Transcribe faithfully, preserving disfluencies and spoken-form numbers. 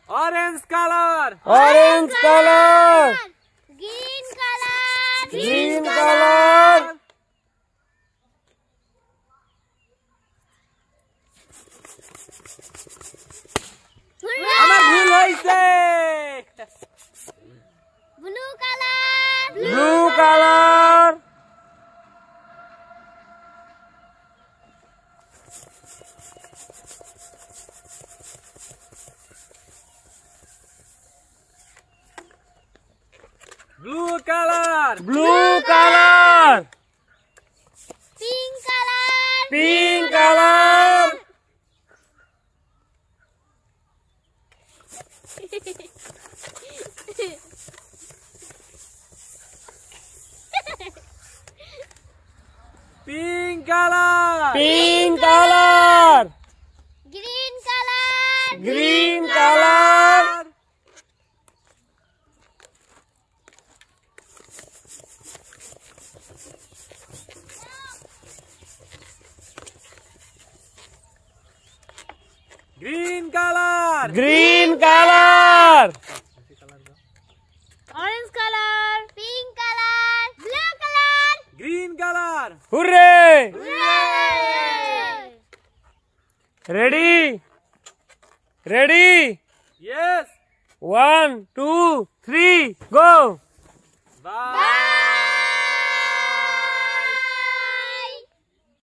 Orange color. Orange color. Green color. Green color. আমার ভুল হইছে। Blue color. Blue color. Blue color. Blue color. Pink color. Pink color. Pink color. Pink color. Green color. Green color. Green color. Green color. Orange color. Pink color. Blue color. Green color. Hooray! Hooray! Ready? Ready? Yes. One, two, three, go! Bye. Bye.